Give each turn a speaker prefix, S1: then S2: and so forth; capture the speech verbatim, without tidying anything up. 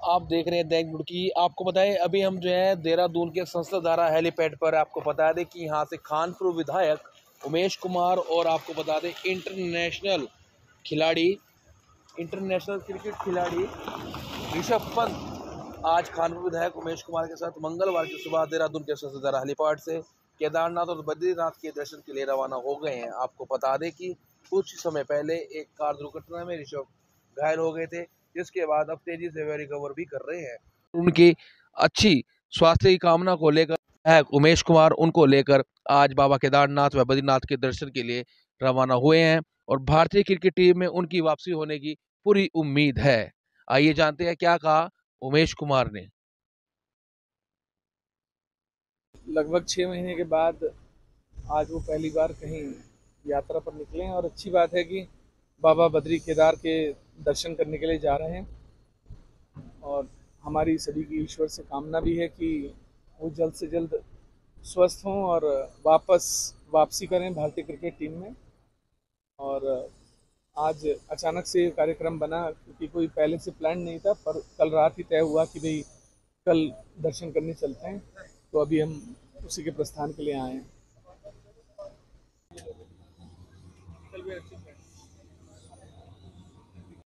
S1: आप देख रहे हैं दैनिक बुड़की। आपको बताएं अभी हम जो है देहरादून के संसदधारा हेलीपैड पर, आपको बता दें कि यहाँ से खानपुर विधायक उमेश कुमार और आपको बता दें इंटरनेशनल खिलाड़ी इंटरनेशनल क्रिकेट खिलाड़ी ऋषभ पंत आज खानपुर विधायक उमेश कुमार के साथ मंगलवार की सुबह देहरादून के संसदधारा हेलीपैड से केदारनाथ और बद्रीनाथ के दर्शन के लिए रवाना हो गए हैं। आपको बता दें कि कुछ समय पहले एक कार दुर्घटना में ऋषभ घायल हो गए थे, जिसके बाद अब तेजी से वे रिकवर भी कर रहे हैं। उनकी अच्छी स्वास्थ्य की कामना को लेकर विधायक उमेश कुमार उनको लेकर आज बाबा केदारनाथ व बद्रीनाथ के दर्शन के लिए रवाना हुए हैं और भारतीय क्रिकेट टीम में उनकी वापसी होने की पूरी उम्मीद है। आइए जानते हैं क्या कहा उमेश कुमार ने।
S2: लगभग छः महीने के बाद आज वो पहली बार कहीं यात्रा पर निकले हैं और अच्छी बात है कि बाबा बद्री केदार के दर्शन करने के लिए जा रहे हैं। और हमारी सभी की ईश्वर से कामना भी है कि वो जल्द से जल्द स्वस्थ हों और वापस वापसी करें भारतीय क्रिकेट टीम में। और आज अचानक से कार्यक्रम बना क्योंकि कोई पहले से प्लान नहीं था, पर कल रात ही तय हुआ कि भाई कल दर्शन करने चलते हैं, तो अभी हम उसी के प्रस्थान के लिए आए हैं।